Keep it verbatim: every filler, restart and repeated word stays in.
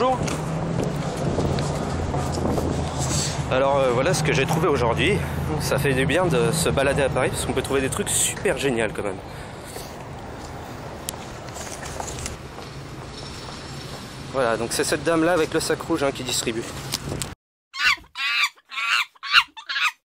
bonjour. Alors euh, voilà ce que j'ai trouvé aujourd'hui. Ça fait du bien de se balader à Paris parce qu'on peut trouver des trucs super géniaux quand même. Voilà, donc c'est cette dame là avec le sac rouge hein, qui distribue.